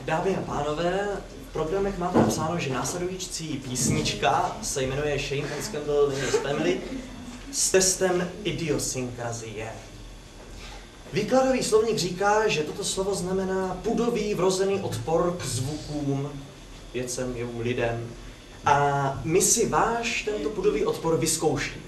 Dámy a pánové, v programech máte napsáno, že následující písnička se jmenuje Shame and Scandal in This Family s testem idiosynkrazie. Výkladový slovník říká, že toto slovo znamená pudový vrozený odpor k zvukům, věcem, jevům, lidem. A my si váš tento pudový odpor vyzkoušíme.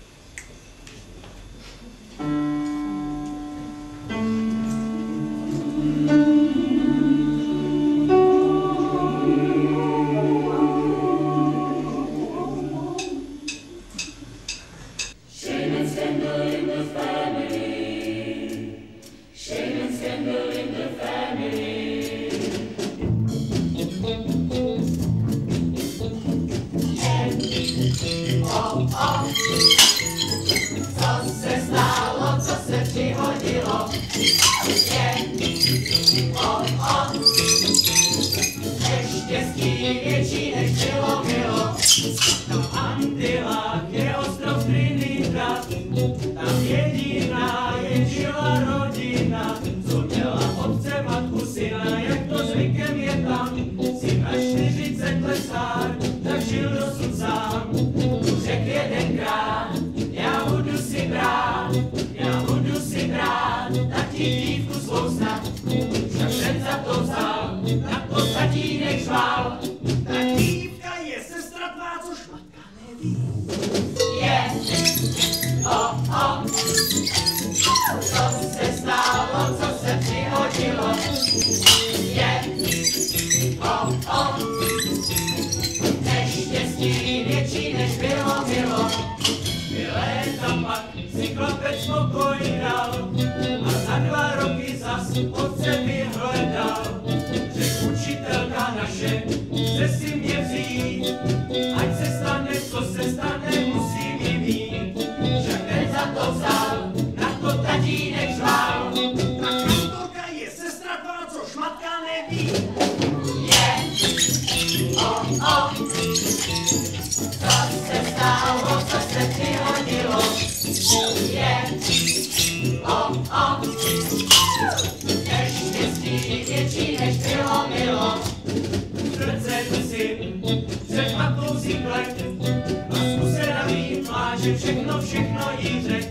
Všechno jí řek.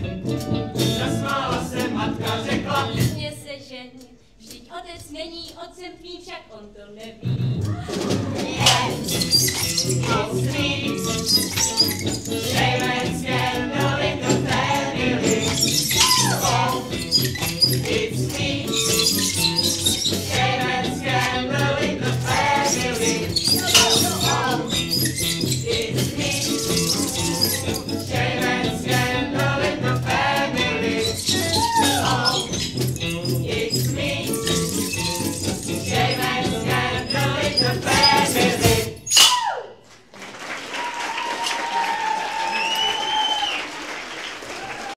Zasmála se matka, řekla: Nesmě se ženit, vždyť otec není otcem tvým, však on to neví. Shame and scandal in the family. Oh, it's me. Shame and scandal in the family. Oh, it's me.